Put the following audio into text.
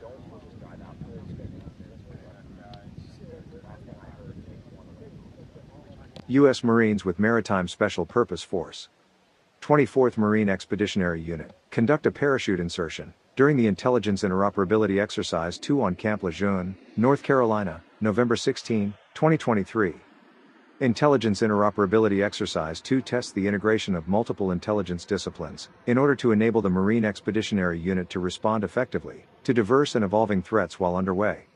U.S. Marines with Maritime Special Purpose Force. 24th Marine Expeditionary Unit, conduct a parachute insertion during the Intelligence Interoperability Exercise II on Camp Lejeune, North Carolina, November 16, 2023. Intelligence Interoperability Exercise II tests the integration of multiple intelligence disciplines in order to enable the Marine Expeditionary Unit to respond effectively to diverse and evolving threats while underway.